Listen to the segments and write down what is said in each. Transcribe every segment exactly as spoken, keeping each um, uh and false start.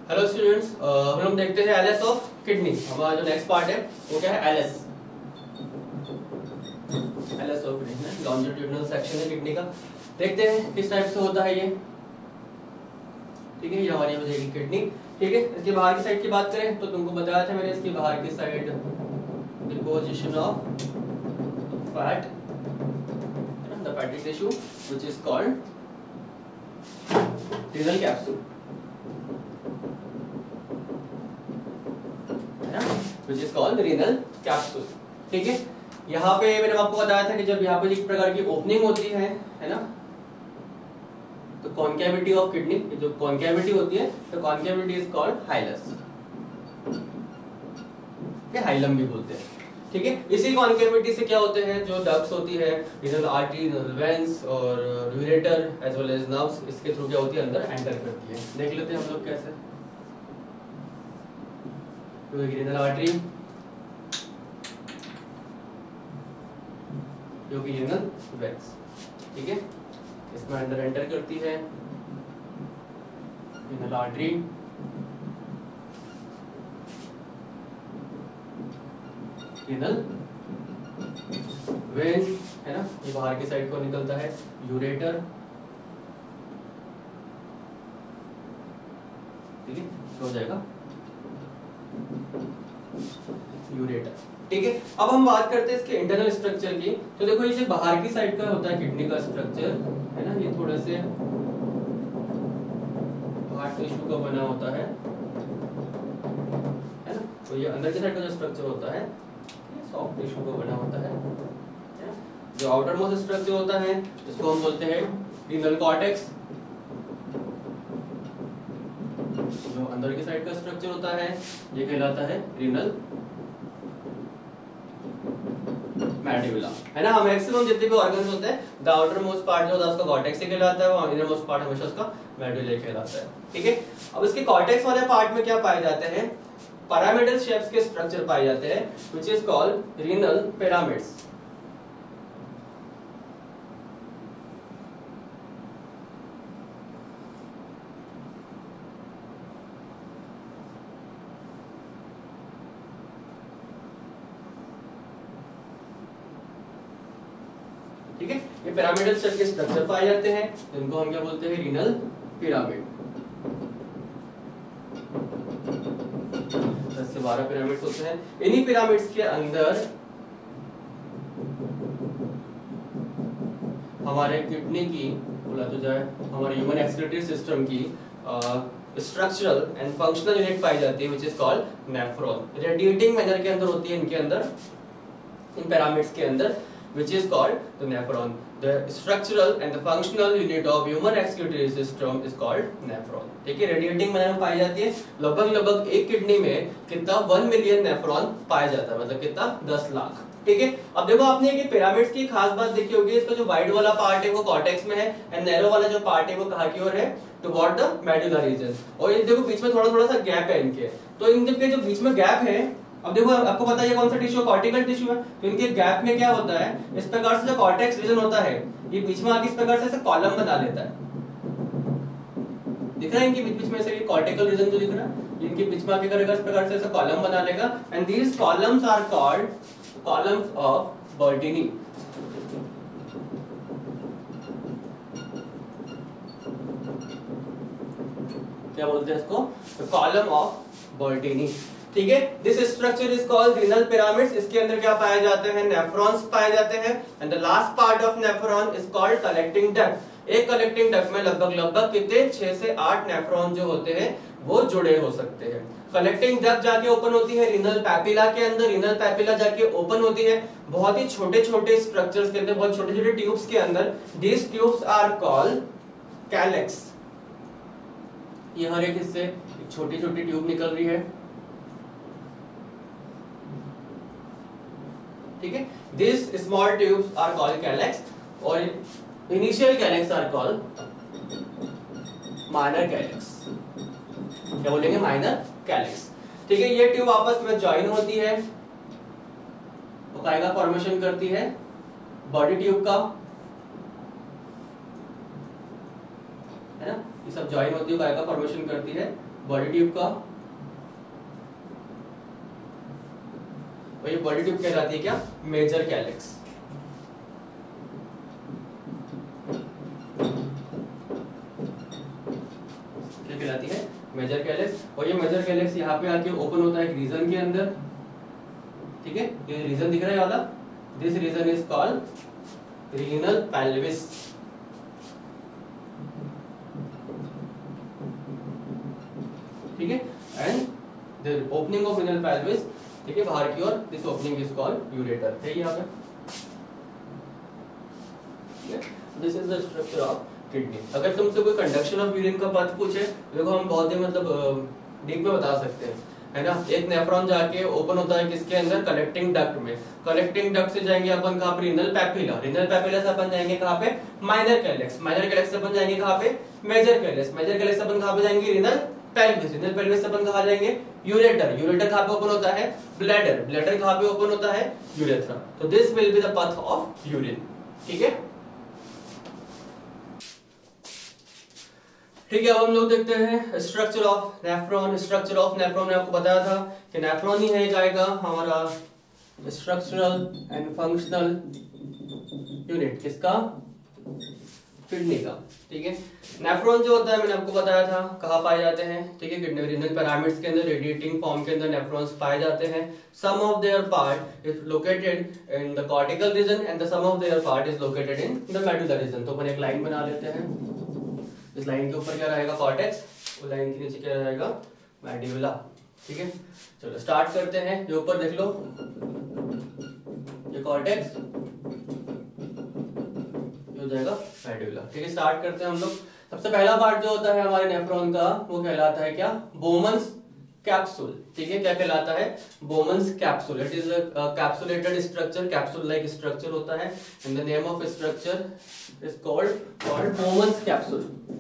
Hello students, हम लोग देखते हैं एलएस ऑफ किडनी। हमारा जो नेक्स्ट पार्ट है वो क्या है? LS LS of kidney, longitudinal section है किडनी का। देखते हैं किस टाइप से होता है ये। ठीक है, ये हमारी हो जाएगी किडनी। ठीक है, इसके बाहर की साइड की बात करें तो तुमको बताया था मैंने, इसकी बाहर की side deposition of fat, the fatty tissue which is called renal capsule, which is called renal capsule। ठीक है, यहाँ पे मैंने आपको बताया था कि जब यहाँ पे एक प्रकार की ओपनिंग होती है है ना, तो कॉन्केविटी ऑफ किडनी, जो कॉन्केविटी होती है तो कॉन्केविटी इज कॉल्ड हाइलस, के हाइलम भी बोलते हैं। ठीक है, इसी कॉन्केविटी से क्या होते हैं, जो डक्ट्स होती है, रीनल आर्टरी, रीनल वेन्स और ureter as well as nerves, इसके थ्रू क्या होती है, अंदर एंटर करती है। देख लेते हैं हम लोग कैसे। रीनल आर्टरी, जो कि रीनल वेन्स, ठीक है, इसमें अंदर एंटर करती है रीनल आर्टरी, रीनल वेन है ना, ये बाहर की साइड को निकलता है यूरेटर। ठीक है, हो जाएगा यूरेटर। ठीक है, अब हम बात करते हैं इसके इंटरनल स्ट्रक्चर की। तो देखो, ये जो बाहर की साइड का होता है किडनी का स्ट्रक्चर है ना, ये थोड़े से हार्ड टिश्यू का बना होता है है ना। तो ये अंदर की साइड का जो स्ट्रक्चर होता है सॉफ्ट टिश्यू का बना होता है। जो आउटर मोस्ट स्ट्रक्चर होता है इसको हम बोलते हैं रीनल कॉर्टेक्स। जो अंदर की साइड का स्ट्रक्चर होता है ये कहलाता है रीनल मैड्यूला, है ना। मैक्सिमम जितने भी ऑर्गन्स होते हैं, द आउटर मोस्ट पार्ट जो होता है उसका कॉर्टेक्स ही कहलाता है, और इनर मोस्ट पार्ट हमेशा उसका मैड्यूला कहलाता है। ठीक है, अब इसके कॉर्टेक्स वाले पार्ट में क्या पाए जाते हैं? पिरामिडल शेप्स के स्ट्रक्चर पाए जाते हैं, which is called renal pyramids. ठीक है, ये पिरामिडल शेप के स्ट्रक्चर पाए जाते हैं, जिनको हम क्या बोलते हैं? Renal pyramid. दस से बारह पिरामिड्स होते हैं। इन्हीं पिरामिड्स के अंदर हमारे किडनी की, बोला तो जाए हमारे ह्यूमन एक्सक्रीटरी सिस्टम की स्ट्रक्चरल एंड फंक्शनल यूनिट पाई जाती है, which is called nephron. Radiating manner के अंदर होती है इनके अंदर, इन पिरामिड्स के अंदर, which is called the nephron. The structural and the functional unit of human excretory system is called nephron. ठीक है, रेडिएटिंग मैनर में पाई जाती है। लगभग लगभग एक किडनी में कितना वन मिलियन नेफ्रॉन पाया जाता है, मतलब कितना दस लाख। ठीक है, अब देखो आपने ये पिरामिड्स की खास बात देखी होगी, इसका जो वाइड वाला पार्ट है वो कॉर्टेक्स में है, एंड नैरो वाला जो पार्ट है वो कहाँ की ओर है? Toward the medulla region. और ये देखो बीच में थोड़ा थोड़ा सा गैप है इनके, तो इनके जो बीच में गैप है, अब देखो आपको पता है ये कौन सा टिश्यू? कॉर्टिकल टिश्यू है। तो इनके गैप में क्या होता है, इस प्रकार से जो कॉर्टेक्स रीजन होता है ये बीच में आके इस प्रकार से कॉलम बना लेता है। दिख रहा है इनके बीच बीच में से कॉर्टिकल रीजन जो दिख रहा है, इनके बीच में आके करेगा इस प्रकार से ऐसा कॉलम बना लेगा, and these columns are called columns of Bertini. क्या बोलते हैं इसको? Column of Bertini. ठीक है, this structure is called renal pyramids. इसके अंदर क्या पाए जाते हैं? नेफ्रॉन्स पाए जाते हैं, and the last part of nephron is called collecting duct. एक कलेक्टिंग डक्ट में लगभग लगभग कितने छह से आठ नेफ्रॉन जो होते हैं वो जुड़े हो सकते हैं। कलेक्टिंग डक्ट जाके ओपन होती है रीनल पैपिला के अंदर, रीनल पैपिला जाके ओपन होती है बहुत ही छोटे छोटे स्ट्रक्चर्स के अंदर, बहुत छोटे छोटे ट्यूब्स के अंदर। These tubes are called calyx. ये हर एक हिस्से छोटी छोटी ट्यूब निकल रही है। ठीक है, this small tubes are called calyx, और initial calyx are called minor calyx. क्या बोलेंगे? Minor calyx. ठीक है, ये ट्यूब आपस में ज्वाइन होती है, तो काय का फॉर्मेशन करती है? बॉडी ट्यूब का, है ना। ये सब ज्वाइन होती है, काय का फॉर्मेशन करती है? बॉडी ट्यूब का, और ये बॉडी ट्यूब कहलाती है क्या, मेजर कैलिक्स। क्या कहलाती है, मेजर कैलिक्स। और ये मेजर कैलिक्स यहाँ पे आके ओपन होता है एक रीजन के अंदर, ठीक है, ये रीजन दिख रहा है वाला, this region is called renal pelvis. ठीक है, and the opening of renal pelvis, ठीक है, बाहर की ओर, this opening is called ureter है यहाँ पे। This is the structure of kidney. अगर तुमसे कोई कंडक्शन ऑफ यूरिन का बात पूछे, देखो हम बहुत ही मतलब डीप में बता सकते हैं, है ना। एक नेफ्रॉन जाके ओपन होता है किसके अंदर, कलेक्टिंग डक्ट में। कलेक्टिंग डक्ट से जाएंगे अपन कहाँ पे, रीनल पैपिला। रीनल पैपिला से अपन जाएंगे कहाँ पे, माइनर कैलिक्स। माइनर कैलिक्स से अपन जाएंगे कहाँ पे, मेजर कैलिक्स। मेजर कैलिक्स से अपन कहाँ पे जाएंगे, रीनल पेल्विस। रीनल पेल्विस से अपन कहाँ जाएंगे, यूरेटर। यूरेटर कहाँ पे ओपन होता है, ब्लैडर। ब्लैडर कहाँ पे ओपन होता है, यूरेथ्रा। तो this will be the path of urine. ठीक है, ठीक है। अब हम लोग देखते हैं structure of nephron. Structure of nephron आपको बताया था कि नेफ्रॉन ही है जाएगा हमारा स्ट्रक्चरल एंड फंक्शनल यूनिट किसका, किडनी का। ठीक है, नेफ्रॉन जो होता है मैंने आपको बताया था कहाँ पाए जाते हैं, ठीक है, किडनी रीनल पिरामिड्स के अंदर, रेडिएटिंग फॉर्म के अंदर नेफ्रॉन्स पाए जाते हैं। Some of their part is located in the cortical region and the some of their part is located in the medulla region. तो अपन एक लाइन बना लेते हैं, इस लाइन के ऊपर क्या रहेगा, कॉर्टेक्स, और लाइन के नीचे क्या रहेगा, मेडुला। ठीक है, चलो स्टार्ट करते हैं। ये ऊपर देख लो, ये कॉर्टेक्स, ये हो जाएगा मेडुला। ठीक है, स्टार्ट करते हैं हम लोग। सबसे पहला पार्ट जो होता है हमारे नेफ्रॉन का, वो कहलाता है क्या, बोमन्स कैप्सूल। ठीक है, क्या कहलाता है, Bowman's capsule. It is a capsulated structure, capsule like structure होता है, and the name of structure is called called Bowman's capsule.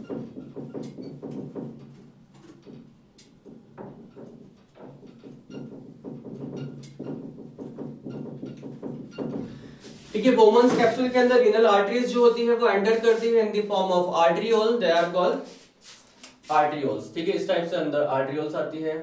ठीक है, बोमन्स कैप्सूल के अंदर रीनल आर्टरीज जो होती है वो एंटर करती है in the form of arteriole, they are called arterioles. ठीक है, इस टाइप से अंदर आर्टरियोल्स आती है।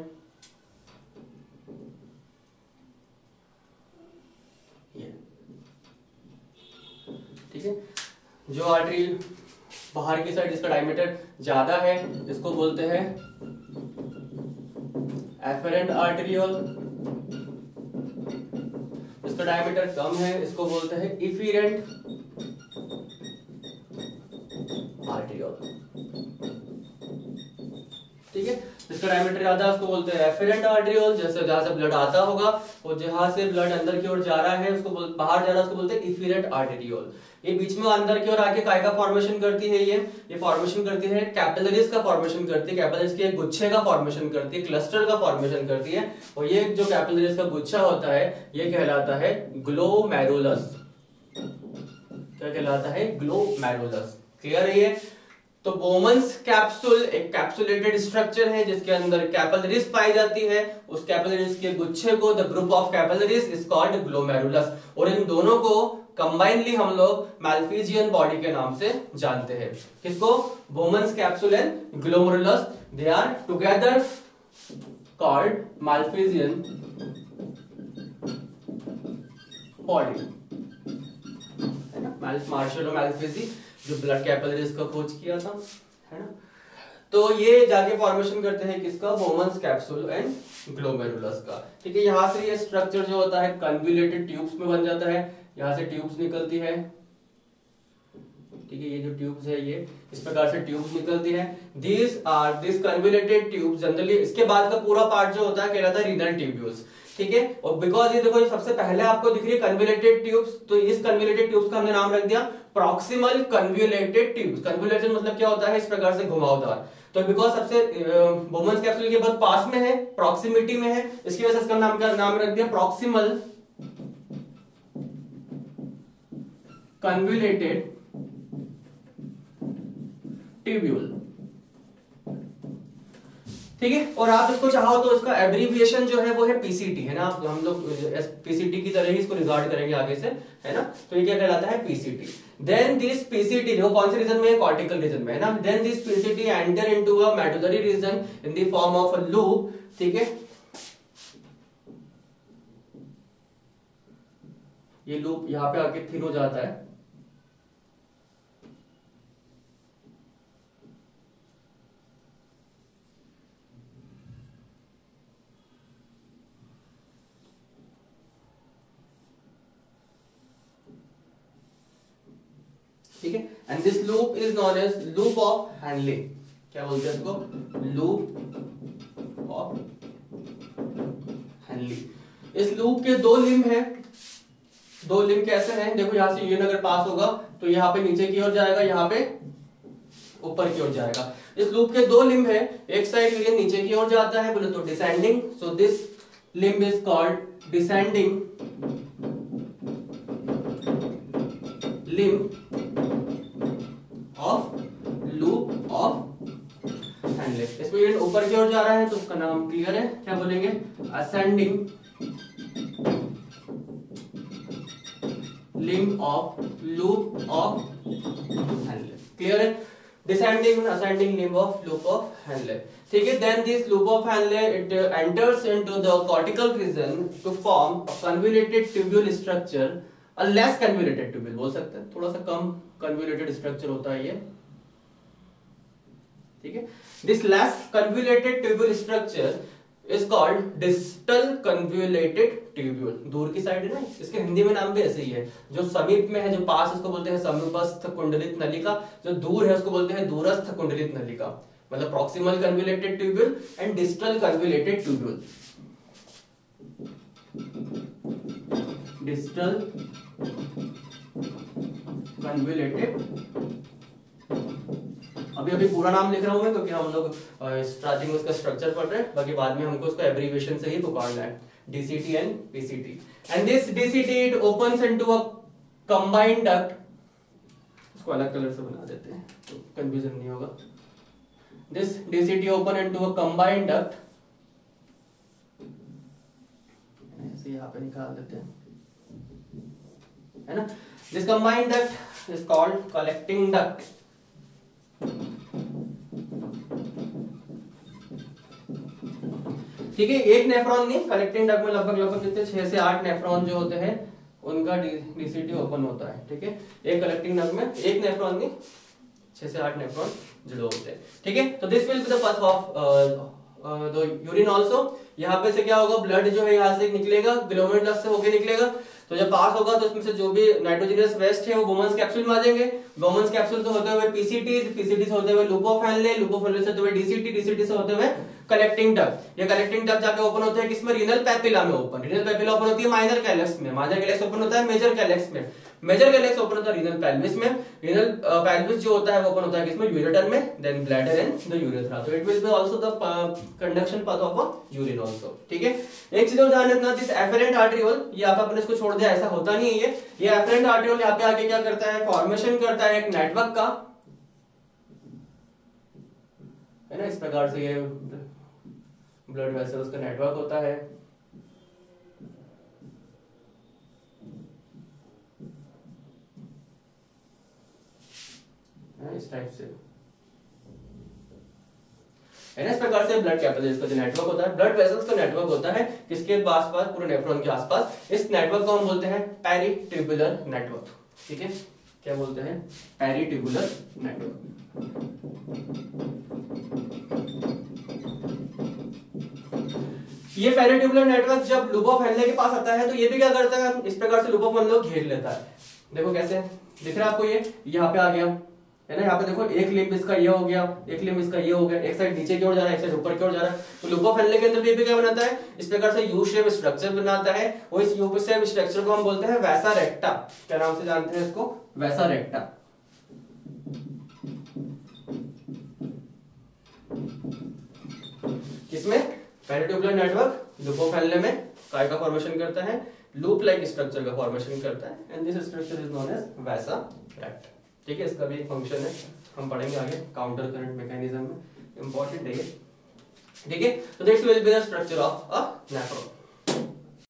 ठीक है, जो आर्टरी बाहर की साइड जिसका डायमीटर ज्यादा है इसको बोलते हैं एफरेंट आर्टरियोल, जिसका डायमीटर कम है इसको बोलते हैं इफिरेंट आर्टरियोल। ठीक है, जिसका डायमीटर ज्यादा है उसको बोलते हैं एफरेंट आर्टरियोल। जैसे जहां से ब्लड आता होगा और जहां से ब्लड अंदर की ओर जा रहा है उसको बाहर जा रहा है उसको बोलते हैं इफिरेंट आर्टरियोल। ये बीच में अंदर की ओर आके काय का फॉर्मेशन करती है, ये ये फॉर्मेशन करती है कैपिलरीज का फॉर्मेशन करती है, कैपिलरीज के एक गुच्छे का फॉर्मेशन करती है, क्लस्टर का फॉर्मेशन करती है। और ये जो कैपिलरीज का गुच्छा होता है ये कहलाता है ग्लोमेरुलस। क्या कहलाता है, ग्लोमेरुलस। क्लियर है ये? तो बोमन्स कैप्सूल एक कैप्सुलेटेड स्ट्रक्चर है जिसके अंदर कैपिलरीज पाई जाती है। उस कैपिलरीज के गुच्छे को, the group of capillaries is called glomerulus. और इन दोनों को कंबाइनली हम लोग मैल्फिजियन बॉडी के नाम से जानते हैं। किसको, Bowman's capsule and glomerulus, they are together called Malpighian body, है ना। मार्शल मैल्फिजी जो ब्लड कैपिलरीज का खोज किया था, है ना। तो ये जाके फॉर्मेशन करते हैं किसका, बोमन्स कैप्सूल एंड ग्लोमेरुलस का। ठीक है, यहां से ये स्ट्रक्चर जो होता है कन्वोल्यूटेड ट्यूब्स में बन जाता है। यहां से ट्यूब्स निकलती है, ठीक है, ये जो ट्यूब्स है ये इस प्रकार से ट्यूब्स निकलती है। These are this convoluted tubes generally. इसके बाद का पूरा पार्ट जो होता है कहलाता है रीनल ट्यूब्यूल्स। ठीक है, और बिकॉज ये देखो ये सबसे पहले आपको दिख रही है कन्वोल्यूटेड ट्यूब्स, तो इस कन्वोल्यूटेड ट्यूब्स का हमने नाम रख दिया प्रॉक्सिमल कन्वोल्यूटेड ट्यूब्स। कन्वोल्यूशन मतलब क्या होता है, इस प्रकार से घुमावदार। तो बिकॉज सबसे बोमन्स कैप्सूल के बहुत पास में है, प्रॉक्सिमिटी में है, इसकी वजह से इसका नाम का नाम रख दिया प्रॉक्सिमल कन्वोल्यूटेड ट्यूब्यूल। ठीक है, और आप इसको चाहो तो इसका एब्रीविएशन जो है वो है पीसीटी, है ना। हम लोग पीसीटी की तरह ही इसको रिगार्ड करेंगे आगे से, है ना। तो ये क्या कहलाता है, पीसीटी। देन दिस पीसीटी, देखो कौन से रीजन में है, कॉर्टिकल रीजन में है ना, then this PCT enter into a medullary region in the form of a loop, ठीक है, ये लूप यहां पे आके थिन हो जाता है, ठीक है, and this loop is known as loop of Henle, क्या बोलते हैं इसको, लूप ऑफ हैनले। इस लूप के दो लिम्ब है, दो लिम्ब कैसे हैं, देखो यहां से यूरिन अगर पास होगा तो यहाँ पे नीचे की ओर जाएगा, यहाँ पे ऊपर की ओर जाएगा। इस लूप के दो लिम्ब है, एक साइड यूरिन नीचे की ओर जाता है, बोले तो descending, so this limb is called descending limb of loop of Henle. इसमें यूरिन ऊपर की ओर जा रहा है तो उसका नाम क्लियर है, क्या बोलेंगे, ascending limb of loop of Henle, clear है, descending and ascending limb of loop of Henle, ठीक है। Then this loop of Henle it enters into the cortical region to form a convoluted tubule structure, a less convoluted tubule बोल सकते हैं, थोड़ा सा कम convoluted structure होता है ये, ठीक है। This less convoluted tubule structure is called distal convoluted tubule, दूर की साइड है ना, इसके हिंदी में नाम भी ऐसे ही है, जो समीप में है, जो पास उसको बोलते हैं समीपस्थ कुंडलित नलिका, जो दूर है उसको बोलते हैं दूरस्थ कुंडलित नलिका, मतलब proximal convoluted tubule and distal convoluted tubule, distal convoluted, अभी अभी पूरा नाम लिख रहा हूं मैं क्योंकि हम लोग स्टार्टिंग में उसका स्ट्रक्चर पढ़ रहे हैं, बाकी बाद में हमको उसको एब्रिविएशन से ही पुकारना है, DCT and PCT. And this DCT it opens into a combined duct, इसको अलग कलर से बना देते हैं तो कंफ्यूजन नहीं होगा, this DCT open into a combined duct, ऐसे यहां पे निकाल देते हैं, है ना, this combined duct is called collecting duct, ठीक है। एक नेफ्रॉन नहीं, कलेक्टिंग डक्ट में लगभग लगभग कितने छह से आठ नेफ्रॉन जो होते हैं उनका डीसीटी ओपन होता है, ठीक है, एक कलेक्टिंग डक्ट में एक नेफ्रॉन नहीं, छह से आठ नेफ्रॉन जुड़े होते हैं, ठीक है। तो this will be the path of the urine also, यहाँ पे से क्या होगा, ब्लड जो है यहाँ से निकलेगा, ग्लोमेरुलस से होके निकलेगा, तो जब पास होगा तो उसमें से जो भी नाइट्रोजनस वेस्ट है वो बोमन्स कैप्सूल में आ जाएंगे, बोमन्स कैप्सूल से होते हुए पीसीटी, पीसीटी से होते हुए loop of Henle, loop of Henle से होते हुए डीसीटी, डीसीटी से होते हुए कलेक्टिंग डक्ट, ये कलेक्टिंग डक्ट जाके ओपन होते हैं किसमें, रीनल पैपिला में ओपन, रीनल पैपिला ओपन होती है माइनर कैलेक्स में, माइनर कैलेक्स ओपन होता है मेजर कैलेक्स में, मेजर कैलेक्स ओपन होता है रीनल पेल्विस में, रीनल पेल्विस जो होता है वो ओपन होता है किसमें, यूरेटर में, then bladder and the urethra, तो it will be also the conduction path of a urine also, ठीक है। एक चीज और ध्यान रखना, दिस एफरेंट आर्टरियोल, ये आप अपने इसको छोड़ दिया, ऐसा होता नहीं है ये, ये एफरेंट आर्टरियोल यहाँ पे आके क्या करता है, फॉर्मेशन करता है एक नेटवर्क का, है ना, इस प्रकार से ये ब्लड वेसल्स का नेटवर्क होता है, इस टाइप से, इस प्रकार से ब्लड कैपिलरीज का जो नेटवर्क होता है, ब्लड वेसल्स का नेटवर्क होता है किसके आसपास, पूरे नेफ्रॉन के आसपास, इस नेटवर्क को हम बोलते हैं पेरिट्यूबुलर नेटवर्क, ठीक है, क्या बोलते हैं, पेरिट्यूबुलर नेटवर्क। ये पेरिट्यूबुलर नेटवर्क जब लूप ऑफ हैनले के पास आता है तो ये भी क्या करता है, इस प्रकार से लूप ऑफ हैनले को घेर लेता है, देखो कैसे दिख रहा है आपको, ये यहाँ पे आ गया, है ना, यहाँ पे देखो एक लिम्ब इसका ये हो गया, एक लिम्ब इसका ये हो गया, एक साइड नीचे की ओर जा रहा है, एक साइड ऊपर की ओर जा रहा है, तो लूप ऑफ हैनले के अंदर भी क्या बनाता है, इस प्रकार से यू शेप स्ट्रक्चर बनाता है, वो इस यू शेप स्ट्रक्चर को हम बोलते हैं वैसा रेक्टा, क्या नाम से जानते हैं इसको, वैसा रेक्टा, किसमें, peritubular network loop of Henle में काय का फॉर्मेशन करता है, लूप लाइक स्ट्रक्चर का फॉर्मेशन करता है, and this structure is known as vasa recta, ठीक है। इसका भी एक फंक्शन है, हम पढ़ेंगे आगे काउंटर करंट मैकेनिज्म में, इंपॉर्टेंट है ये, ठीक है। तो this will be the structure of a nephron.